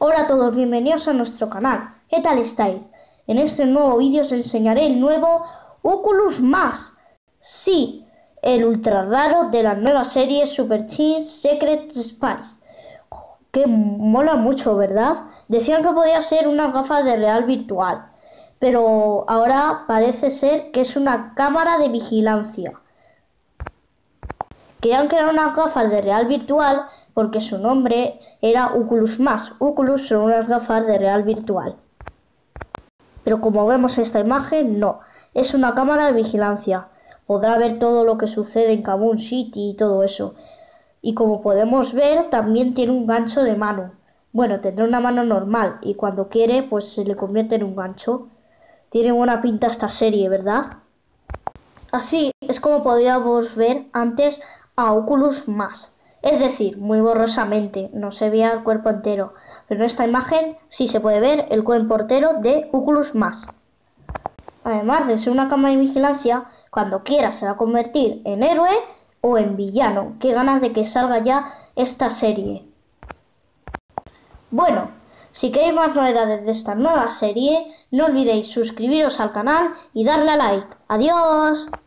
Hola a todos, bienvenidos a nuestro canal. ¿Qué tal estáis? En este nuevo vídeo os enseñaré el nuevo Oculus Max. Sí, el ultra raro de la nueva serie Super Team Secret Spies. Que mola mucho, ¿verdad? Decían que podía ser unas gafas de real virtual, pero ahora parece ser que es una cámara de vigilancia. Creían que eran unas gafas de real virtual porque su nombre era Oculus Max. Oculus son unas gafas de real virtual. Pero como vemos en esta imagen, no. Es una cámara de vigilancia. Podrá ver todo lo que sucede en Kaboom City y todo eso. Y como podemos ver, también tiene un gancho de mano. Bueno, tendrá una mano normal y cuando quiere, pues se le convierte en un gancho. Tiene buena pinta esta serie, ¿verdad? Así es como podíamos ver antes a Oculus Max. Es decir, muy borrosamente, no se veía el cuerpo entero. Pero en esta imagen sí se puede ver el cuerpo entero de Oculus Max. Además de ser una cámara de vigilancia, cuando quiera se va a convertir en héroe o en villano. Qué ganas de que salga ya esta serie. Bueno, si queréis más novedades de esta nueva serie, no olvidéis suscribiros al canal y darle a like. ¡Adiós!